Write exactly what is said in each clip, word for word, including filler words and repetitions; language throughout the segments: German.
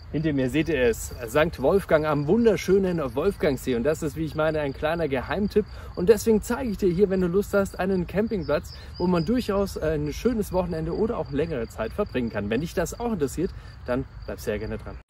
Hinter mir seht ihr es, Sankt Wolfgang am wunderschönen Wolfgangsee. Und das ist, wie ich meine, ein kleiner Geheimtipp. Und deswegen zeige ich dir hier, wenn du Lust hast, einen Campingplatz, wo man durchaus ein schönes Wochenende oder auch längere Zeit verbringen kann. Wenn dich das auch interessiert, dann bleib sehr gerne dran.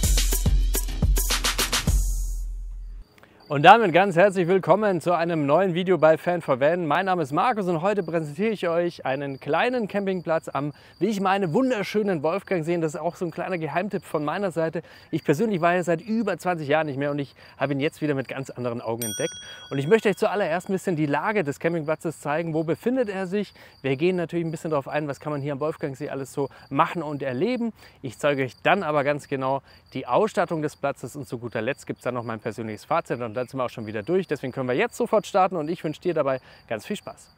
Und damit ganz herzlich willkommen zu einem neuen Video bei Fan for Van. Mein Name ist Markus und heute präsentiere ich euch einen kleinen Campingplatz am, wie ich meine, wunderschönen Wolfgangsee. Das ist auch so ein kleiner Geheimtipp von meiner Seite. Ich persönlich war hier seit über zwanzig Jahren nicht mehr und ich habe ihn jetzt wieder mit ganz anderen Augen entdeckt. Und ich möchte euch zuallererst ein bisschen die Lage des Campingplatzes zeigen. Wo befindet er sich? Wir gehen natürlich ein bisschen darauf ein, was kann man hier am Wolfgangsee alles so machen und erleben. Ich zeige euch dann aber ganz genau die Ausstattung des Platzes und zu guter Letzt gibt es dann noch mein persönliches Fazit. Und dann sind wir auch schon wieder durch. Deswegen können wir jetzt sofort starten und ich wünsche dir dabei ganz viel Spaß.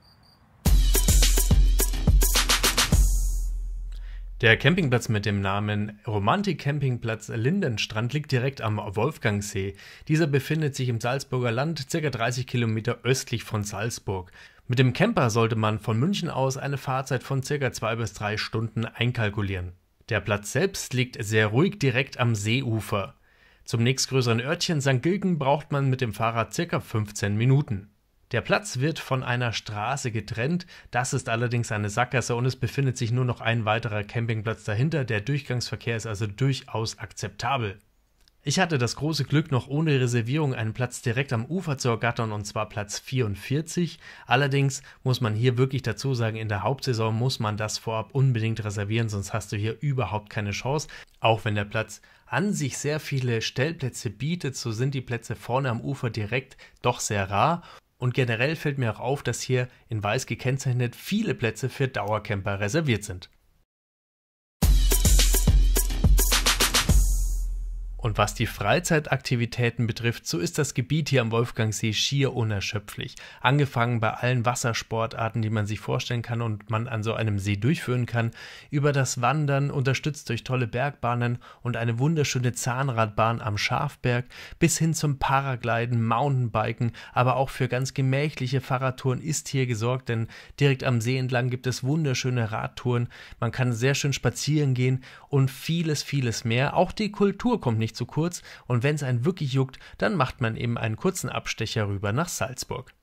Der Campingplatz mit dem Namen Romantik-Campingplatz Lindenstrand liegt direkt am Wolfgangsee. Dieser befindet sich im Salzburger Land, ca. dreißig Kilometer östlich von Salzburg. Mit dem Camper sollte man von München aus eine Fahrzeit von ca. zwei bis drei Stunden einkalkulieren. Der Platz selbst liegt sehr ruhig direkt am Seeufer. Zum nächstgrößeren Örtchen Sankt Gilgen braucht man mit dem Fahrrad ca. fünfzehn Minuten. Der Platz wird von einer Straße getrennt, das ist allerdings eine Sackgasse und es befindet sich nur noch ein weiterer Campingplatz dahinter, der Durchgangsverkehr ist also durchaus akzeptabel. Ich hatte das große Glück, noch ohne Reservierung einen Platz direkt am Ufer zu ergattern, und zwar Platz vierundvierzig. Allerdings muss man hier wirklich dazu sagen, in der Hauptsaison muss man das vorab unbedingt reservieren, sonst hast du hier überhaupt keine Chance. Auch wenn der Platz an sich sehr viele Stellplätze bietet, so sind die Plätze vorne am Ufer direkt doch sehr rar. Und generell fällt mir auch auf, dass hier in weiß gekennzeichnet viele Plätze für Dauercamper reserviert sind. Und was die Freizeitaktivitäten betrifft, so ist das Gebiet hier am Wolfgangsee schier unerschöpflich. Angefangen bei allen Wassersportarten, die man sich vorstellen kann und man an so einem See durchführen kann, über das Wandern, unterstützt durch tolle Bergbahnen und eine wunderschöne Zahnradbahn am Schafberg, bis hin zum Paragliden, Mountainbiken, aber auch für ganz gemächliche Fahrradtouren ist hier gesorgt, denn direkt am See entlang gibt es wunderschöne Radtouren, man kann sehr schön spazieren gehen und vieles, vieles mehr. Auch die Kultur kommt nicht zu kurz und wenn es einen wirklich juckt, dann macht man eben einen kurzen Abstecher rüber nach Salzburg.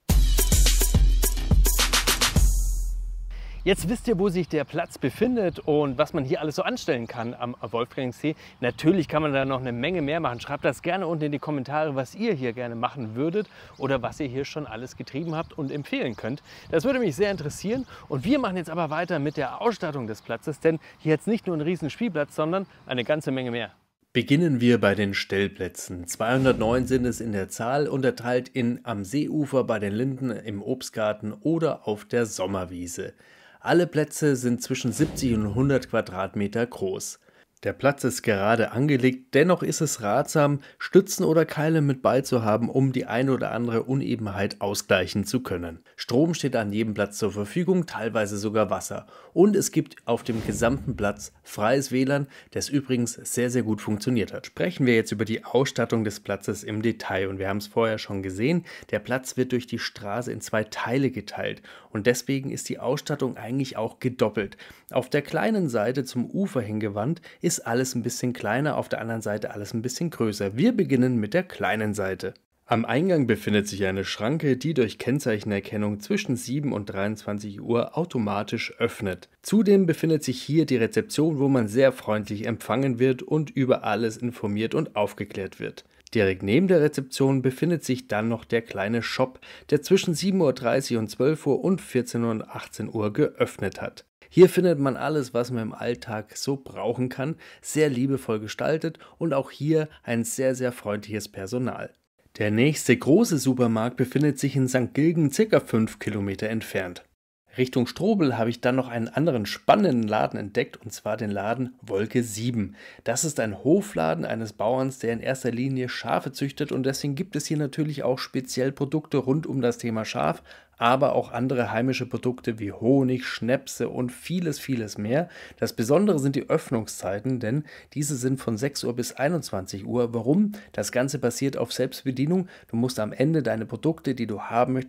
Jetzt wisst ihr, wo sich der Platz befindet und was man hier alles so anstellen kann am Wolfgangsee. Natürlich kann man da noch eine Menge mehr machen. Schreibt das gerne unten in die Kommentare, was ihr hier gerne machen würdet oder was ihr hier schon alles getrieben habt und empfehlen könnt. Das würde mich sehr interessieren. Und wir machen jetzt aber weiter mit der Ausstattung des Platzes, denn hier jetzt nicht nur ein riesen Spielplatz, sondern eine ganze Menge mehr. Beginnen wir bei den Stellplätzen. zweihundertneun sind es in der Zahl, unterteilt in am Seeufer, bei den Linden, im Obstgarten oder auf der Sommerwiese. Alle Plätze sind zwischen siebzig und hundert Quadratmeter groß. Der Platz ist gerade angelegt, dennoch ist es ratsam, Stützen oder Keile mit beizuhaben, um die eine oder andere Unebenheit ausgleichen zu können. Strom steht an jedem Platz zur Verfügung, teilweise sogar Wasser. Und es gibt auf dem gesamten Platz freies W L A N, das übrigens sehr, sehr gut funktioniert hat. Sprechen wir jetzt über die Ausstattung des Platzes im Detail. Und wir haben es vorher schon gesehen, der Platz wird durch die Straße in zwei Teile geteilt. Und deswegen ist die Ausstattung eigentlich auch gedoppelt. Auf der kleinen Seite zum Ufer hingewandt ist alles ein bisschen kleiner, auf der anderen Seite alles ein bisschen größer. Wir beginnen mit der kleinen Seite. Am Eingang befindet sich eine Schranke, die durch Kennzeichenerkennung zwischen sieben und dreiundzwanzig Uhr automatisch öffnet. Zudem befindet sich hier die Rezeption, wo man sehr freundlich empfangen wird und über alles informiert und aufgeklärt wird. Direkt neben der Rezeption befindet sich dann noch der kleine Shop, der zwischen sieben Uhr dreißig und zwölf Uhr und vierzehn Uhr und achtzehn Uhr geöffnet hat. Hier findet man alles, was man im Alltag so brauchen kann, sehr liebevoll gestaltet und auch hier ein sehr, sehr freundliches Personal. Der nächste große Supermarkt befindet sich in Sankt Gilgen, ca. fünf Kilometer entfernt. Richtung Strobel habe ich dann noch einen anderen spannenden Laden entdeckt, und zwar den Laden Wolke sieben. Das ist ein Hofladen eines Bauerns, der in erster Linie Schafe züchtet, und deswegen gibt es hier natürlich auch speziell Produkte rund um das Thema Schaf, aber auch andere heimische Produkte wie Honig, Schnäpse und vieles, vieles mehr. Das Besondere sind die Öffnungszeiten, denn diese sind von sechs Uhr bis einundzwanzig Uhr. Warum? Das Ganze basiert auf Selbstbedienung. Du musst am Ende deine Produkte, die du haben möchtest,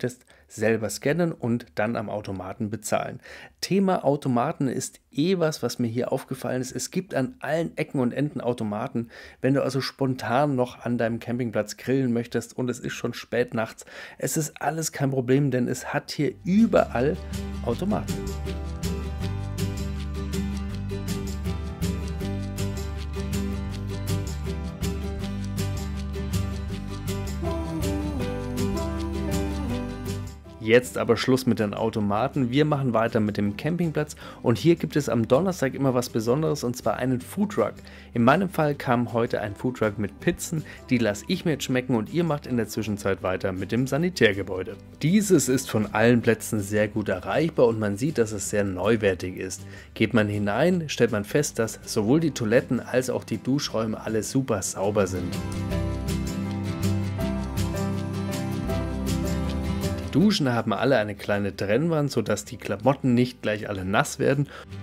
selber scannen und dann am Automaten bezahlen. Thema Automaten ist eh was, was mir hier aufgefallen ist. Es gibt an allen Ecken und Enden Automaten. Wenn du also spontan noch an deinem Campingplatz grillen möchtest und es ist schon spät nachts, es ist alles kein Problem, denn es hat hier überall Automaten. Jetzt aber Schluss mit den Automaten. Wir machen weiter mit dem Campingplatz und hier gibt es am Donnerstag immer was Besonderes, und zwar einen Foodtruck. In meinem Fall kam heute ein Foodtruck mit Pizzen, die lasse ich mir jetzt schmecken und ihr macht in der Zwischenzeit weiter mit dem Sanitärgebäude. Dieses ist von allen Plätzen sehr gut erreichbar und man sieht, dass es sehr neuwertig ist. Geht man hinein, stellt man fest, dass sowohl die Toiletten als auch die Duschräume alle super sauber sind. Die Duschen haben alle eine kleine Trennwand, sodass die Klamotten nicht gleich alle nass werden.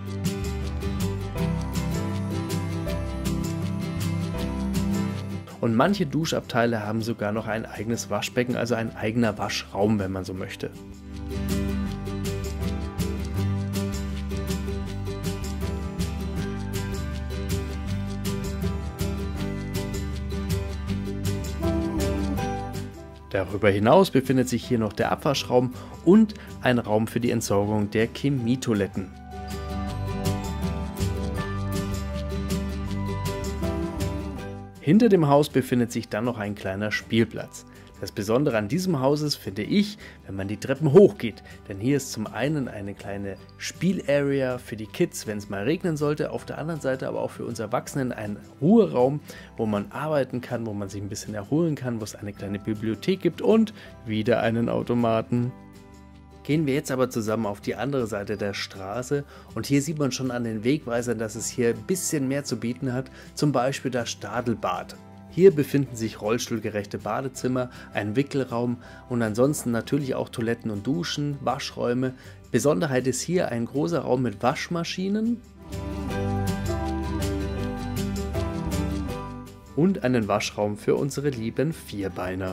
Und manche Duschabteile haben sogar noch ein eigenes Waschbecken, also ein eigener Waschraum, wenn man so möchte. Darüber hinaus befindet sich hier noch der Abwaschraum und ein Raum für die Entsorgung der Chemietoiletten. Hinter dem Haus befindet sich dann noch ein kleiner Spielplatz. Das Besondere an diesem Haus ist, finde ich, wenn man die Treppen hochgeht, denn hier ist zum einen eine kleine Spielarea für die Kids, wenn es mal regnen sollte, auf der anderen Seite aber auch für uns Erwachsenen ein Ruheraum, wo man arbeiten kann, wo man sich ein bisschen erholen kann, wo es eine kleine Bibliothek gibt und wieder einen Automaten. Gehen wir jetzt aber zusammen auf die andere Seite der Straße und hier sieht man schon an den Wegweisern, dass es hier ein bisschen mehr zu bieten hat, zum Beispiel das Stadelbad. Hier befinden sich rollstuhlgerechte Badezimmer, ein Wickelraum und ansonsten natürlich auch Toiletten und Duschen, Waschräume. Besonderheit ist hier ein großer Raum mit Waschmaschinen und einen Waschraum für unsere lieben Vierbeiner.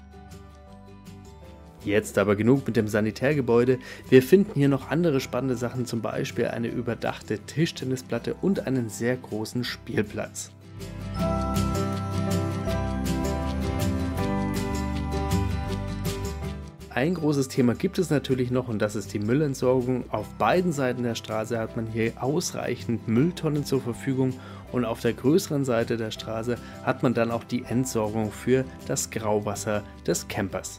Jetzt aber genug mit dem Sanitärgebäude. Wir finden hier noch andere spannende Sachen, zum Beispiel eine überdachte Tischtennisplatte und einen sehr großen Spielplatz. Ein großes Thema gibt es natürlich noch und das ist die Müllentsorgung. Auf beiden Seiten der Straße hat man hier ausreichend Mülltonnen zur Verfügung und auf der größeren Seite der Straße hat man dann auch die Entsorgung für das Grauwasser des Campers.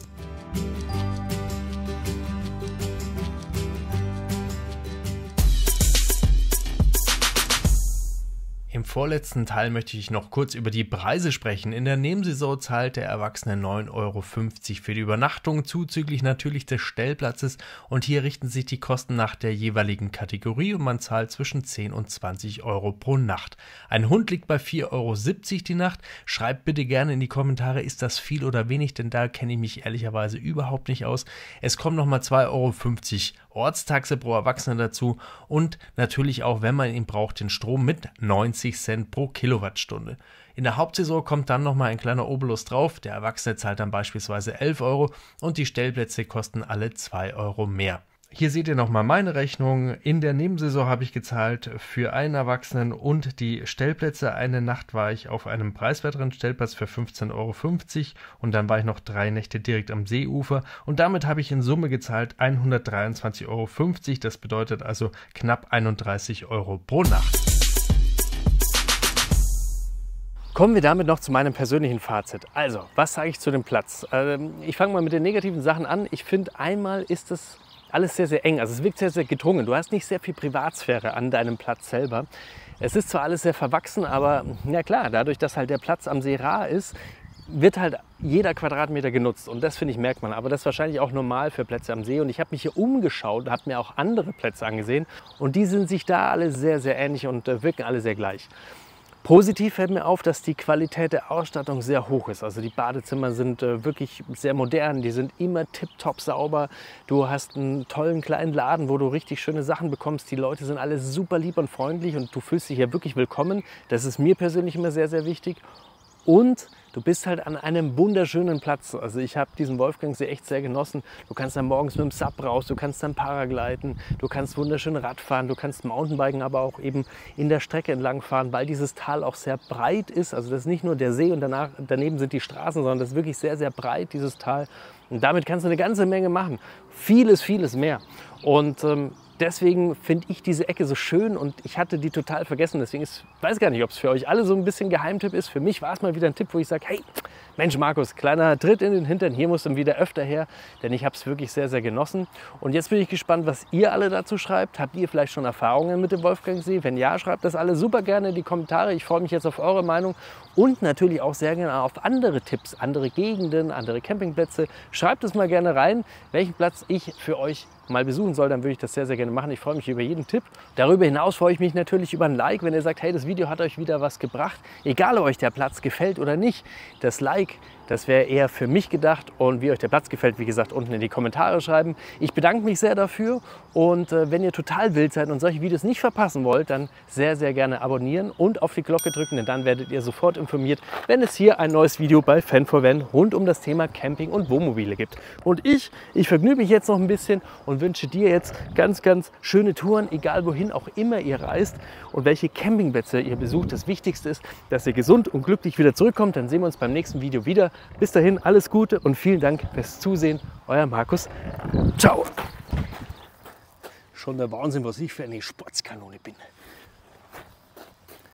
Im vorletzten Teil möchte ich noch kurz über die Preise sprechen. In der Nebensaison zahlt der Erwachsene neun Euro fünfzig für die Übernachtung, zuzüglich natürlich des Stellplatzes, und hier richten sich die Kosten nach der jeweiligen Kategorie und man zahlt zwischen zehn und zwanzig Euro pro Nacht. Ein Hund liegt bei vier Euro siebzig die Nacht. Schreibt bitte gerne in die Kommentare, ist das viel oder wenig, denn da kenne ich mich ehrlicherweise überhaupt nicht aus. Es kommen nochmal zwei Euro fünfzig Ortstaxe pro Erwachsenen dazu und natürlich auch, wenn man ihn braucht, den Strom mit neunzig Cent pro Kilowattstunde. In der Hauptsaison kommt dann nochmal ein kleiner Obolus drauf. Der Erwachsene zahlt dann beispielsweise elf Euro und die Stellplätze kosten alle zwei Euro mehr. Hier seht ihr nochmal meine Rechnung. In der Nebensaison habe ich gezahlt für einen Erwachsenen und die Stellplätze. Eine Nacht war ich auf einem preiswerteren Stellplatz für fünfzehn Euro fünfzig und dann war ich noch drei Nächte direkt am Seeufer und damit habe ich in Summe gezahlt hundertdreiundzwanzig Euro fünfzig. Das bedeutet also knapp einunddreißig Euro pro Nacht. Kommen wir damit noch zu meinem persönlichen Fazit. Also, was sage ich zu dem Platz? Ähm, ich fange mal mit den negativen Sachen an. Ich finde, einmal ist es alles sehr, sehr eng. Also es wirkt sehr, sehr gedrungen. Du hast nicht sehr viel Privatsphäre an deinem Platz selber. Es ist zwar alles sehr verwachsen, aber ja klar, dadurch, dass halt der Platz am See rar ist, wird halt jeder Quadratmeter genutzt. Und das, finde ich, merkt man. Aber das ist wahrscheinlich auch normal für Plätze am See. Und ich habe mich hier umgeschaut, habe mir auch andere Plätze angesehen. Und die sind sich da alle sehr, sehr ähnlich und äh, wirken alle sehr gleich. Positiv fällt mir auf, dass die Qualität der Ausstattung sehr hoch ist. Also die Badezimmer sind äh, wirklich sehr modern, die sind immer tipptopp sauber. Du hast einen tollen kleinen Laden, wo du richtig schöne Sachen bekommst. Die Leute sind alle super lieb und freundlich und du fühlst dich hier wirklich willkommen. Das ist mir persönlich immer sehr, sehr wichtig. und du bist halt an einem wunderschönen Platz. Also ich habe diesen Wolfgangsee echt sehr genossen. Du kannst dann morgens mit dem Sub raus, du kannst dann Paragliden, du kannst wunderschön Rad fahren, du kannst Mountainbiken, aber auch eben in der Strecke entlang fahren, weil dieses Tal auch sehr breit ist. Also das ist nicht nur der See und danach, daneben sind die Straßen, sondern das ist wirklich sehr, sehr breit, dieses Tal. Und damit kannst du eine ganze Menge machen. Vieles, vieles mehr. Und ähm, deswegen finde ich diese Ecke so schön und ich hatte die total vergessen. Deswegen ist, ich weiß gar nicht, ob es für euch alle so ein bisschen Geheimtipp ist. Für mich war es mal wieder ein Tipp, wo ich sage, hey, Mensch Markus, kleiner Tritt in den Hintern, hier musst du wieder öfter her, denn ich habe es wirklich sehr, sehr genossen. Und jetzt bin ich gespannt, was ihr alle dazu schreibt. Habt ihr vielleicht schon Erfahrungen mit dem Wolfgangsee? Wenn ja, schreibt das alle super gerne in die Kommentare. Ich freue mich jetzt auf eure Meinung und natürlich auch sehr gerne auf andere Tipps, andere Gegenden, andere Campingplätze. Schreibt es mal gerne rein, welchen Platz ich für euch mal besuchen soll, dann würde ich das sehr, sehr gerne machen. Ich freue mich über jeden Tipp. Darüber hinaus freue ich mich natürlich über ein Like, wenn ihr sagt, hey, das Video hat euch wieder was gebracht. Egal, ob euch der Platz gefällt oder nicht, das Like, das wäre eher für mich gedacht. Und wie euch der Platz gefällt, wie gesagt, unten in die Kommentare schreiben. Ich bedanke mich sehr dafür und äh, wenn ihr total wild seid und solche Videos nicht verpassen wollt, dann sehr, sehr gerne abonnieren und auf die Glocke drücken, denn dann werdet ihr sofort informiert, wenn es hier ein neues Video bei Fan for Van rund um das Thema Camping und Wohnmobile gibt. Und ich, ich vergnüge mich jetzt noch ein bisschen und wünsche dir jetzt ganz, ganz schöne Touren, egal wohin auch immer ihr reist und welche Campingplätze ihr besucht. Das Wichtigste ist, dass ihr gesund und glücklich wieder zurückkommt. Dann sehen wir uns beim nächsten Video wieder. Bis dahin alles Gute und vielen Dank fürs Zusehen. Euer Markus. Ciao. Schon der Wahnsinn, was ich für eine Sportskanone bin.